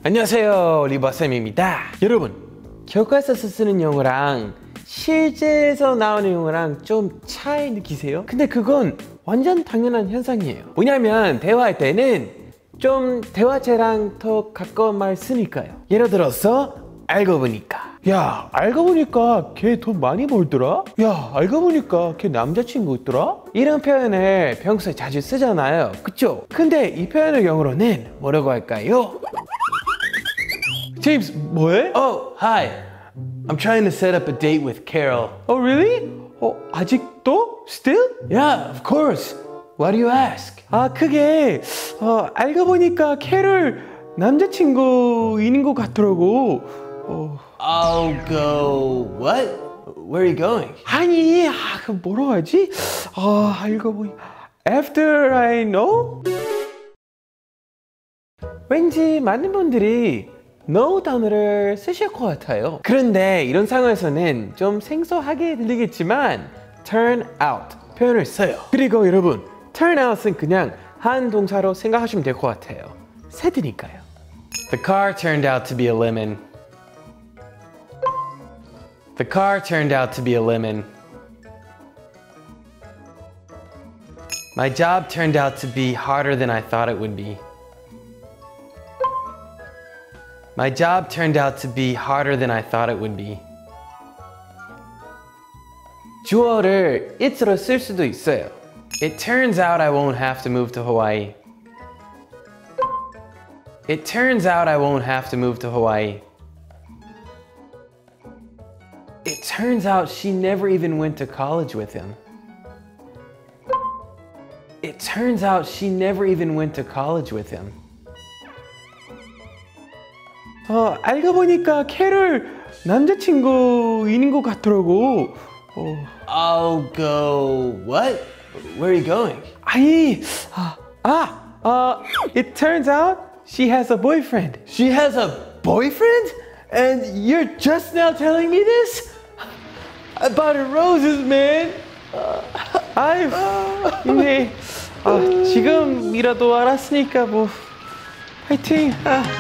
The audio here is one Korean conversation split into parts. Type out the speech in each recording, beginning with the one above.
안녕하세요, 리버쌤입니다. 여러분, 교과서에서 쓰는 용어랑 실제에서 나오는 용어랑 좀 차이 느끼세요? 근데 그건 완전 당연한 현상이에요. 뭐냐면 대화할 때는 좀 대화체랑 더 가까운 말 쓰니까요. 예를 들어서 알고 보니까, 야, 알고 보니까 걔 돈 많이 벌더라? 야, 알고 보니까 걔 남자친구 있더라? 이런 표현을 평소에 자주 쓰잖아요, 그쵸? 근데 이 표현을 영어로는 뭐라고 할까요? 제임스, 뭐해? Oh, hi. I'm trying to set up a date with Carol. Oh, really? 아직도? Still? Yeah, of course. Why do you ask? 그게 알고 보니까 캐롤 남자친구인 것 같더라고. I'll go. What? Where are you going? 아니, 그 뭐라고 하지? 알고 보니 After I know? 왠지 많은 분들이 know 단어를 쓰실 것 같아요. 그런데 이런 상황에서는 좀 생소하게 들리겠지만 turn out 표현을 써요. 그리고 여러분, turn out은 그냥 한 동사로 생각하시면 될 것 같아요. 세트니까요. The car turned out to be a lemon. The car turned out to be a lemon. My job turned out to be harder than I thought it would be. My job turned out to be harder than I thought it would be. 주어를 it으로 쓸 수도 있어요. It turns out I won't have to move to Hawaii. It turns out I won't have to move to Hawaii. It turns out she never even went to college with him. It turns out she never even went to college with him. 알고 보니까 캐롤 남자친구인 것 같더라고. I'll go. What? Where are you going? 아니, it turns out she has a boyfriend. She has a boyfriend? And you're just now telling me this? I bought her roses, man. 근데 지금이라도 알았으니까 뭐 파이팅.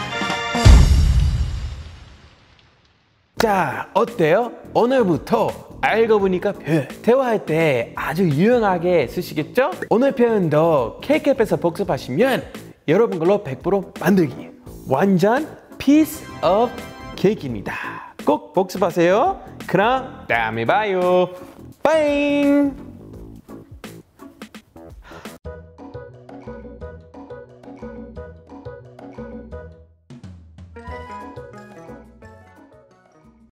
자, 어때요? 오늘부터 알고 보니까 표현 대화할 때 아주 유용하게 쓰시겠죠? 오늘 표현도 K캡에서 복습하시면 여러분 걸로 100% 만들기 완전 piece of cake입니다. 꼭 복습하세요. 그럼 다음에 봐요. 빠잉!